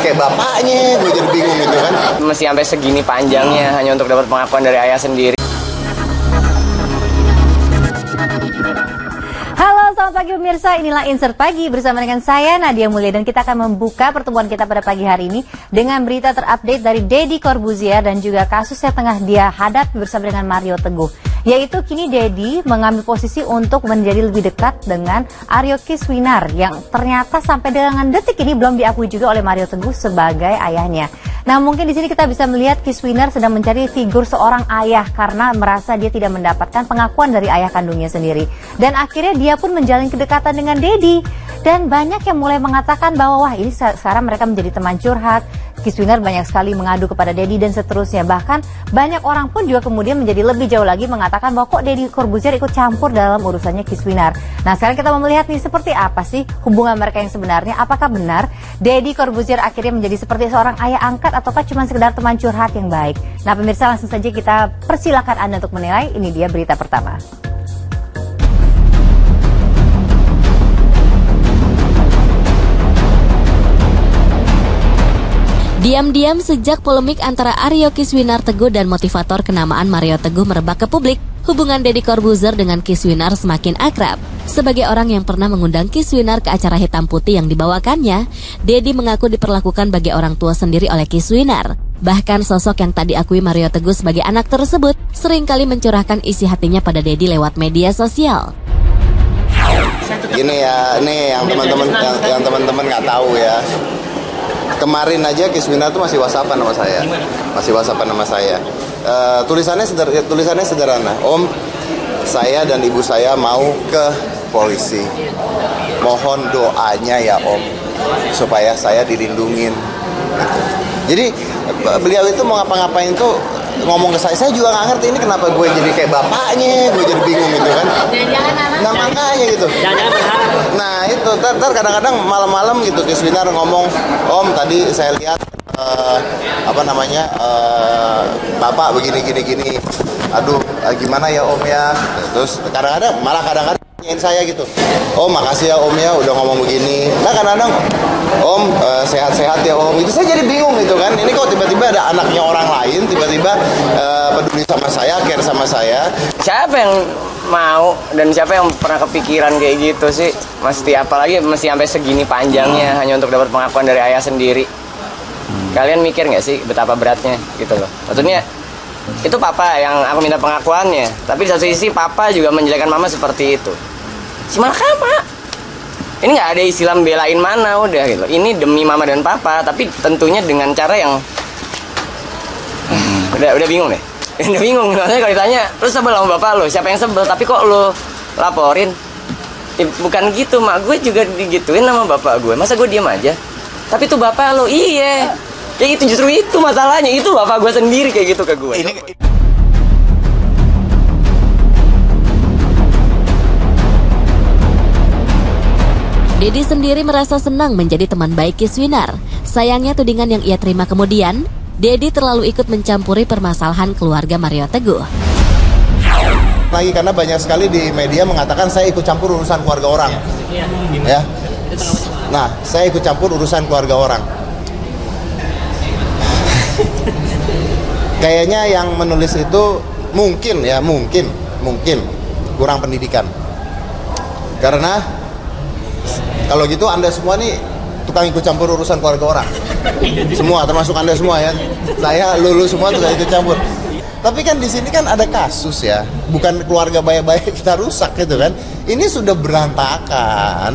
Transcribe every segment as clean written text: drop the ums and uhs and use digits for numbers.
kayak bapaknya, gue jadi bingung gitu kan. Mesti sampai segini panjangnya hanya untuk dapat pengakuan dari ayah sendiri. Halo, selamat pagi pemirsa. Inilah Insert Pagi bersama dengan saya Nadia Mulya, dan kita akan membuka pertemuan kita pada pagi hari ini dengan berita terupdate dari Deddy Corbuzier dan juga kasus yang tengah dia hadapi bersama dengan Mario Teguh. Yaitu kini Deddy mengambil posisi untuk menjadi lebih dekat dengan Aryo Kiswinar yang ternyata sampai dengan detik ini belum diakui juga oleh Mario Teguh sebagai ayahnya. Nah, mungkin di sini kita bisa melihat Kiswinar sedang mencari figur seorang ayah karena merasa dia tidak mendapatkan pengakuan dari ayah kandungnya sendiri. Dan akhirnya dia pun menjalin kedekatan dengan Deddy. Dan banyak yang mulai mengatakan bahwa wah, ini sekarang mereka menjadi teman curhat. Kiswinar banyak sekali mengadu kepada Deddy dan seterusnya. Bahkan banyak orang pun juga kemudian menjadi lebih jauh lagi mengatakan bahwa kok Deddy Corbuzier ikut campur dalam urusannya Kiswinar. Nah, sekarang kita mau melihat nih seperti apa sih hubungan mereka yang sebenarnya. Apakah benar Deddy Corbuzier akhirnya menjadi seperti seorang ayah angkat ataukah cuma sekedar teman curhat yang baik? Nah, pemirsa, langsung saja kita persilakan Anda untuk menilai. Ini dia berita pertama. Diam-diam sejak polemik antara Aryo Kiswinar Teguh dan motivator kenamaan Mario Teguh merebak ke publik, hubungan Deddy Corbuzier dengan Kiswinar semakin akrab. Sebagai orang yang pernah mengundang Kiswinar ke acara hitam putih yang dibawakannya, Deddy mengaku diperlakukan bagi orang tua sendiri oleh Kiswinar. Bahkan sosok yang tak diakui Mario Teguh sebagai anak tersebut seringkali mencurahkan isi hatinya pada Deddy lewat media sosial. Gini ya, nih yang teman-teman nggak tahu ya. Kemarin aja Kiswinar tuh masih WhatsAppan sama saya. Masih WhatsAppan sama saya. Tulisannya sederhana. Om, saya dan ibu saya mau ke polisi. Mohon doanya ya Om, supaya saya dilindungin. Jadi beliau itu mau ngapa-ngapain tuh ngomong ke saya juga nggak ngerti ini kenapa gue jadi kayak bapaknya, gue jadi bingung gitu kan. Nah makanya gitu. Nah itu, ntar kadang-kadang malam-malam gitu Kiswinar ngomong, Om tadi saya lihat Bapak begini. Aduh gimana ya Om ya. Terus kadang-kadang nanyain saya gitu, Om makasih ya Om ya udah ngomong begini. Nah kadang-kadang Om sehat-sehat ya Om. Itu saya jadi bingung gitu kan. Ini kok tiba-tiba ada anaknya orang lain tiba-tiba peduli sama saya, care sama saya. Siapa yang mau dan siapa yang pernah kepikiran kayak gitu sih? Apalagi mesti sampai segini panjangnya hanya untuk dapat pengakuan dari ayah sendiri. Kalian mikir nggak sih betapa beratnya gitu loh? Maksudnya itu papa yang aku minta pengakuannya, tapi di satu sisi papa juga menjelekan mama seperti itu. Gimana Pak? Ini nggak ada istilah belain mana udah gitu. Ini demi mama dan papa, tapi tentunya dengan cara yang udah bingung deh. Udah bingung. Maksudnya kalau ditanya, lu sebel sama bapak lu, siapa yang sebel? Tapi kok lu laporin? Bukan gitu, mak gue juga digituin sama bapak gue. Masa gue diem aja? Tapi itu bapak lu, iya. Ya itu justru itu masalahnya. Itu bapak gue sendiri kayak gitu ke gue. Deddy sendiri merasa senang menjadi teman baik Kiswinar. Sayangnya tudingan yang ia terima kemudian, Deddy terlalu ikut mencampuri permasalahan keluarga Mario Teguh. Lagi karena banyak sekali di media mengatakan saya ikut campur urusan keluarga orang. Ya. Nah, saya ikut campur urusan keluarga orang. Kayaknya yang menulis itu mungkin kurang pendidikan. Karena kalau gitu Anda semua nih tukang ikut campur urusan keluarga orang. Semua, termasuk Anda semua ya. Saya, lu semua tukang ikut campur. Tapi kan di sini kan ada kasus ya. Bukan keluarga baik-baik kita rusak gitu kan. Ini sudah berantakan.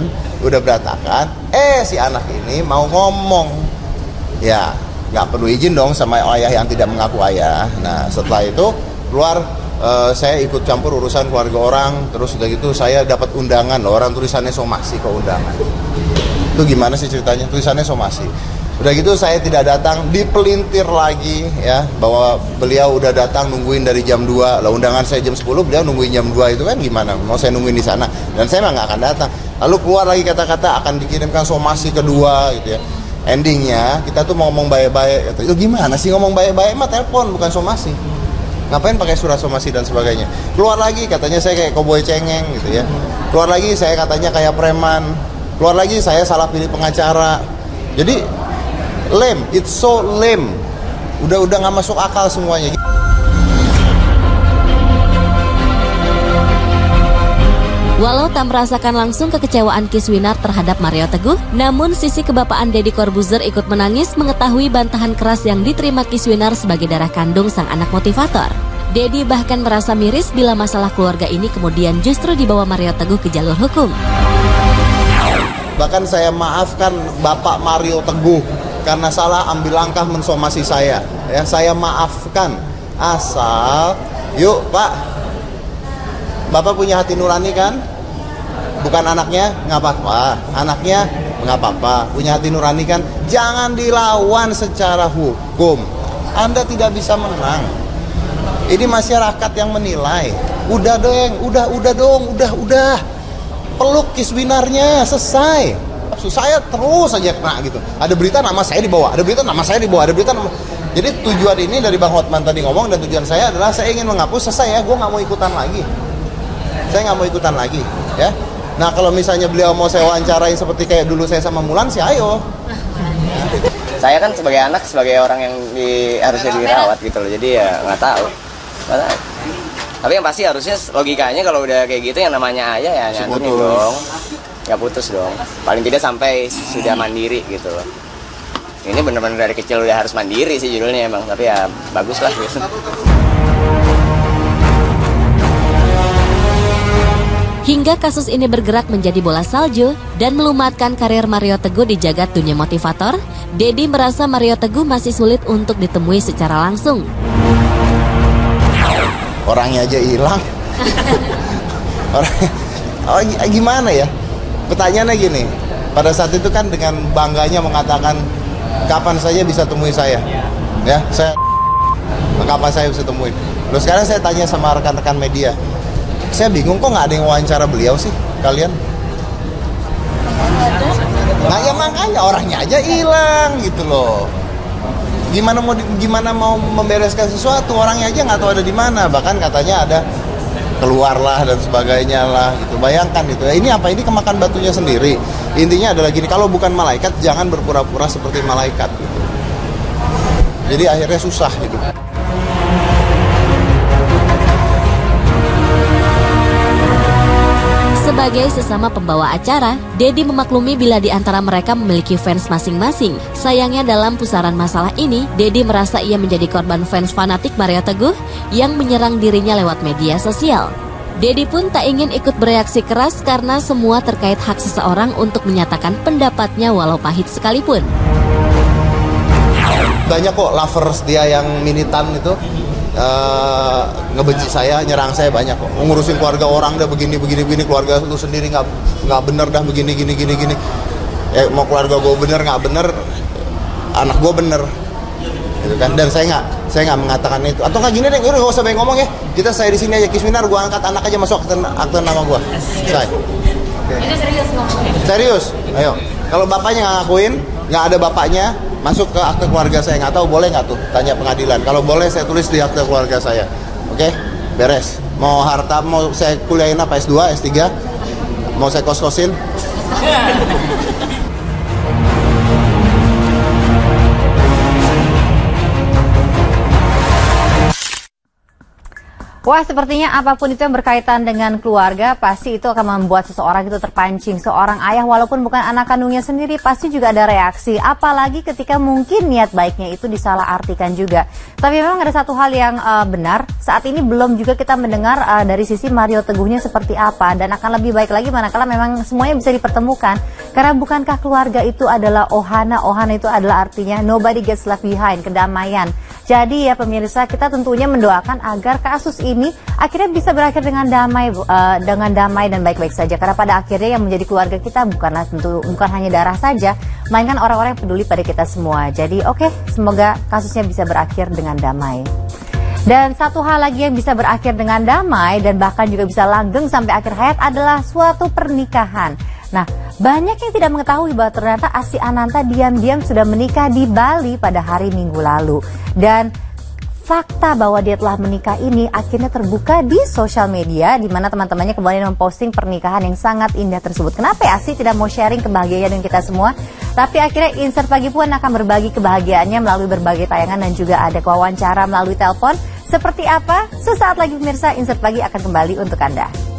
Si anak ini mau ngomong. Ya, nggak perlu izin dong sama ayah yang tidak mengaku ayah. Nah setelah itu keluar saya ikut campur urusan keluarga orang. Terus udah gitu saya dapat undangan loh, orang tulisannya somasi ke undangan. Itu gimana sih ceritanya? Tulisannya somasi. Udah gitu saya tidak datang, dipelintir lagi ya bahwa beliau udah datang nungguin dari jam 2. Lah undangan saya jam 10, beliau nungguin jam 2 itu kan gimana? Mau saya nungguin di sana dan saya mah nggak akan datang. Lalu keluar lagi kata-kata akan dikirimkan somasi kedua gitu ya. Endingnya kita tuh mau ngomong baik-baik. Itu gimana sih ngomong baik-baik mah telepon bukan somasi. Ngapain pakai surat somasi dan sebagainya. Keluar lagi katanya saya kayak koboi cengeng gitu ya. Keluar lagi saya katanya kayak preman. Keluar lagi saya salah pilih pengacara. Jadi Lame, it's so lame. Udah nggak masuk akal semuanya. Walau tak merasakan langsung kekecewaan Kiswinar terhadap Mario Teguh, namun sisi kebapaan Deddy Corbuzier ikut menangis mengetahui bantahan keras yang diterima Kiswinar sebagai darah kandung sang anak motivator. Deddy bahkan merasa miris bila masalah keluarga ini kemudian justru dibawa Mario Teguh ke jalur hukum. Bahkan saya maafkan Bapak Mario Teguh karena salah ambil langkah mensomasi saya. Ya, saya maafkan. Asal, yuk Pak, Bapak punya hati nurani kan? Bukan anaknya, nggak apa-apa. Anaknya, nggak apa-apa. Punya hati nurani kan? Jangan dilawan secara hukum. Anda tidak bisa menang. Ini masyarakat yang menilai. Udah dong. Peluk Kiswinarnya, selesai. Saya terus aja kena gitu. Ada berita nama saya dibawa, ada berita nama saya dibawa, ada berita nama... Jadi tujuan ini dari Bang Hotman tadi ngomong, dan tujuan saya adalah saya ingin menghapus, selesai ya, gue nggak mau ikutan lagi. Saya nggak mau ikutan lagi, ya. Nah kalau misalnya beliau mau saya wawancarain seperti kayak dulu saya sama Mulan, sih ayo. Saya kan sebagai anak, sebagai orang yang harusnya dirawat gitu loh, jadi ya nggak tahu. Tapi yang pasti harusnya logikanya kalau udah kayak gitu yang namanya ayah ya nyantunin dong, nggak putus dong. Paling tidak sampai sudah mandiri gitu loh. Ini bener-bener dari kecil udah harus mandiri sih judulnya emang, tapi ya bagus lah gitu. Hingga kasus ini bergerak menjadi bola salju dan melumatkan karir Mario Teguh di jagat dunia motivator, Deddy merasa Mario Teguh masih sulit untuk ditemui secara langsung. Orangnya aja hilang. Gimana ya? Pertanyaannya gini, pada saat itu kan dengan bangganya mengatakan kapan saja bisa temui saya, ya saya kapan saya bisa temuin. Loh sekarang saya tanya sama rekan-rekan media, saya bingung kok nggak ada yang wawancara beliau sih kalian? Nah ya makanya orangnya aja hilang gitu loh. Gimana mau membereskan sesuatu, orangnya aja nggak tahu ada di mana. Bahkan katanya ada keluarlah dan sebagainya lah gitu. Bayangkan gitu ya, ini apa, ini kemakan batunya sendiri. Intinya adalah gini, kalau bukan malaikat jangan berpura-pura seperti malaikat gitu. Jadi akhirnya susah gitu. Sebagai sesama pembawa acara, Deddy memaklumi bila di antara mereka memiliki fans masing-masing. Sayangnya dalam pusaran masalah ini, Deddy merasa ia menjadi korban fans fanatik Mario Teguh yang menyerang dirinya lewat media sosial. Deddy pun tak ingin ikut bereaksi keras karena semua terkait hak seseorang untuk menyatakan pendapatnya walau pahit sekalipun. Banyak kok lovers dia yang militan itu ngebenci saya, nyerang saya, banyak kok. Ngurusin keluarga orang dah begini, keluarga lu sendiri nggak bener dah begini. Ya mau keluarga gue bener nggak bener, anak gue bener, gitu kan. Dan saya nggak mengatakan itu. Atau nggak gini deh, udah nggak usah banyak ngomong ya. Saya di sini aja, Kiswinar gue angkat anak aja masuk akte nama gue. Saya. Okay. Itu serius ngomongnya. Serius, ayo. Kalau bapaknya nggak ngakuin, nggak ada bapaknya, masuk ke akte keluarga saya. Nggak tahu boleh nggak tuh, tanya pengadilan. Kalau boleh saya tulis di akte keluarga saya. Oke, beres. Mau harta, mau saya kuliahin apa, S2, S3, mau saya kos-kosin. Wah, sepertinya apapun itu yang berkaitan dengan keluarga, pasti itu akan membuat seseorang itu terpancing. Seorang ayah walaupun bukan anak kandungnya sendiri, pasti juga ada reaksi. Apalagi ketika mungkin niat baiknya itu disalahartikan juga. Tapi memang ada satu hal yang benar, saat ini belum juga kita mendengar dari sisi Mario Teguhnya seperti apa. Dan akan lebih baik lagi manakala memang semuanya bisa dipertemukan. Karena bukankah keluarga itu adalah ohana, ohana itu adalah artinya nobody gets left behind, kedamaian. Jadi ya pemirsa, kita tentunya mendoakan agar kasus ini akhirnya bisa berakhir dengan damai dan baik-baik saja. Karena pada akhirnya yang menjadi keluarga kita bukan hanya darah saja, melainkan orang-orang yang peduli pada kita semua. Jadi oke, semoga kasusnya bisa berakhir dengan damai. Dan satu hal lagi yang bisa berakhir dengan damai dan bahkan juga bisa langgeng sampai akhir hayat adalah suatu pernikahan. Nah, banyak yang tidak mengetahui bahwa ternyata Asi Ananta diam-diam sudah menikah di Bali pada hari Minggu lalu. Dan fakta bahwa dia telah menikah ini akhirnya terbuka di sosial media, di mana teman-temannya kembali memposting pernikahan yang sangat indah tersebut. Kenapa ya Asi tidak mau sharing kebahagiaan dengan kita semua? Tapi akhirnya Insert Pagi pun akan berbagi kebahagiaannya melalui berbagai tayangan dan juga ada wawancara melalui telepon. Seperti apa? Sesaat lagi pemirsa, Insert Pagi akan kembali untuk Anda.